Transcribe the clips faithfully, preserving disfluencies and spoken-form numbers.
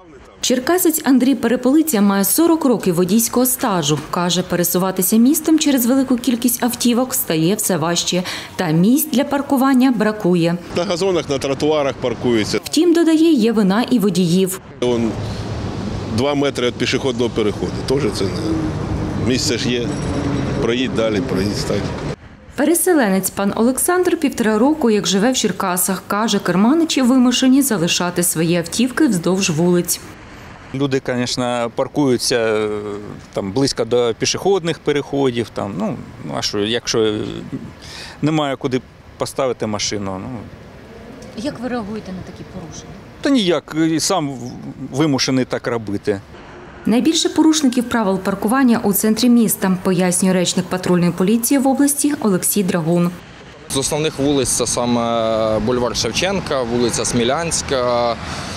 Черкасець Андрій Переполиця має сорок років водійського стажу. Каже, пересуватися містом через велику кількість автівок стає все важче. Та місць для паркування бракує. На газонах, на тротуарах паркуються. Втім, додає, є вина і водіїв. Вон два метри від пішохідного переходу. Теж це місце ж є. Проїдь далі, проїдь стать. Переселенець пан Олександр півтора року, як живе в Черкасах. Каже, керманичі вимушені залишати свої автівки вздовж вулиць. Люди, звісно, паркуються там, близько до пішохідних переходів. Там, ну, а що, якщо немає куди поставити машину. Ну. Як ви реагуєте на такі порушення? Та ніяк, сам вимушений так робити. Найбільше порушників правил паркування у центрі міста, пояснює речник патрульної поліції в області Олексій Драгун. З основних вулиць це саме бульвар Шевченка, вулиця Смілянська,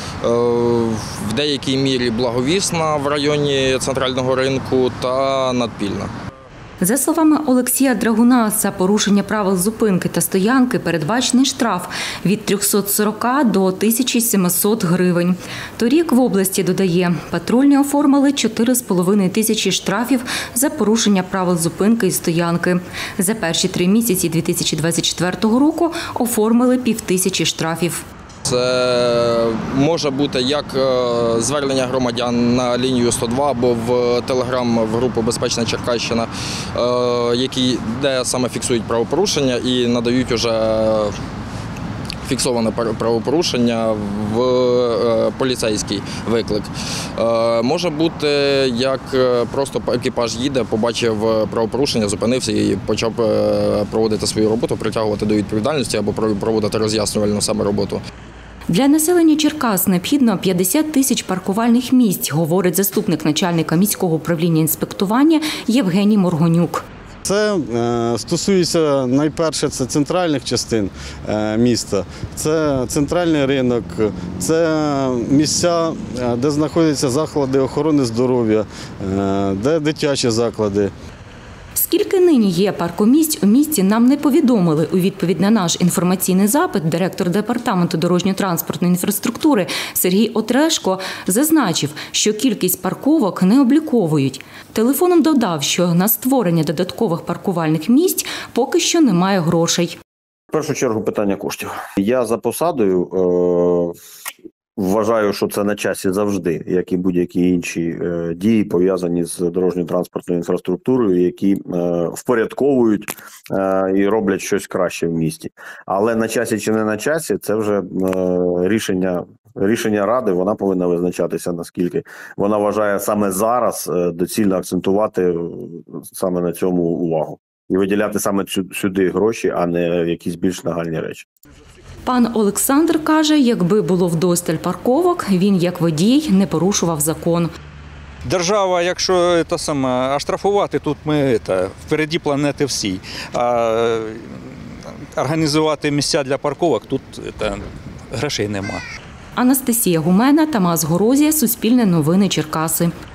в деякій мірі Благовісна в районі центрального ринку та Надпільна. За словами Олексія Драгуна, за порушення правил зупинки та стоянки передбачений штраф від трьохсот сорока до тисячі сімсот гривень. Торік в області, додає, патрульні оформили чотири з половиною тисячі штрафів за порушення правил зупинки і стоянки. За перші три місяці дві тисячі двадцять четвертого року оформили півтисячі штрафів. Це може бути як звернення громадян на лінію сто два або в телеграм в групу «Безпечна Черкащина», які, де саме фіксують правопорушення і надають уже фіксоване правопорушення в поліцейський виклик. Може бути, як просто екіпаж їде, побачив правопорушення, зупинився і почав проводити свою роботу, притягувати до відповідальності або проводити роз'яснювальну саме роботу. Для населення Черкас необхідно п'ятдесят тисяч паркувальних місць, говорить заступник начальника міського управління інспектування Євгеній Моргонюк. Це е, стосується найперше це центральних частин е, міста, це центральний ринок, це місця, де знаходяться заклади охорони здоров'я, е, де дитячі заклади. Скільки нині є паркомісць у місті, нам не повідомили. У відповідь на наш інформаційний запит директор департаменту дорожньо-транспортної інфраструктури Сергій Отрешко зазначив, що кількість парковок не обліковують. Телефоном додав, що на створення додаткових паркувальних місць поки що немає грошей. В першу чергу питання коштів. Я за посадою е вважаю, що це на часі завжди, як і будь-які інші е, дії, пов'язані з дорожньо-транспортною інфраструктурою, які е, впорядковують е, і роблять щось краще в місті. Але на часі чи не на часі, це вже е, рішення, рішення Ради, вона повинна визначатися, наскільки вона вважає саме зараз е, доцільно акцентувати саме на цьому увагу. І виділяти саме сюди гроші, а не якісь більш нагальні речі. Пан Олександр каже, якби було вдосталь парковок, він як водій не порушував закон. Держава, якщо це саме, оштрафувати, тут ми це, впереді планети всі. А організувати місця для парковок, тут це, грошей нема. Анастасія Гумена, Тамас Горозія, Суспільне новини, Черкаси.